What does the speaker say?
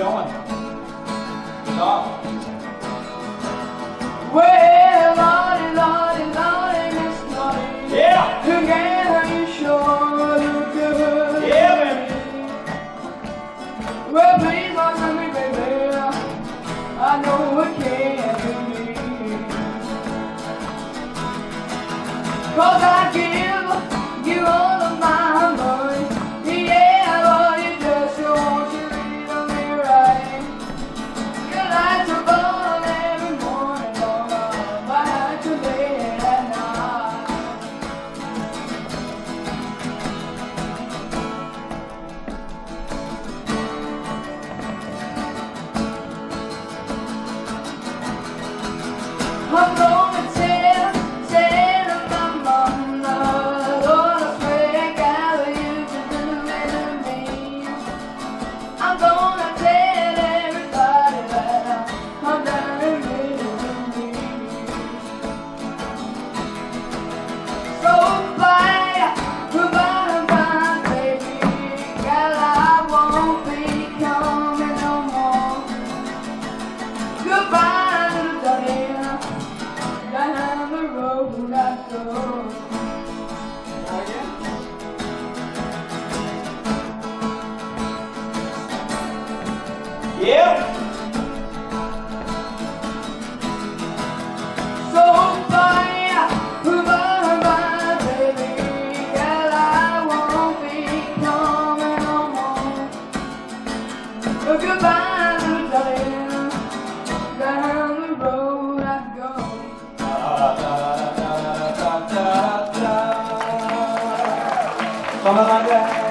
going. Stop. Well, Lawdy, Lawdy, Lawdy, Miss Lawdy. Yeah. Together you sure look good. Yeah, baby. Well, please don't tell me, baby. I know it can't be me. 'Cause I give you all of my money. Yeah, Lawdy, just want you to treat me right. Your lights are on every morning, all right to late at night. I'm gonna tell my mama, Lord, I swear, God, you've been doing to me. I'm gonna tell everybody that I'm down in misery. So bye, goodbye, bye, baby. God, I won't be coming no more. Goodbye, little darling. Down the road I go. Yeah. So bye, goodbye, bye, baby. Girl, I won't be coming no more. Goodbye, little darling. Down the road I go. Selamat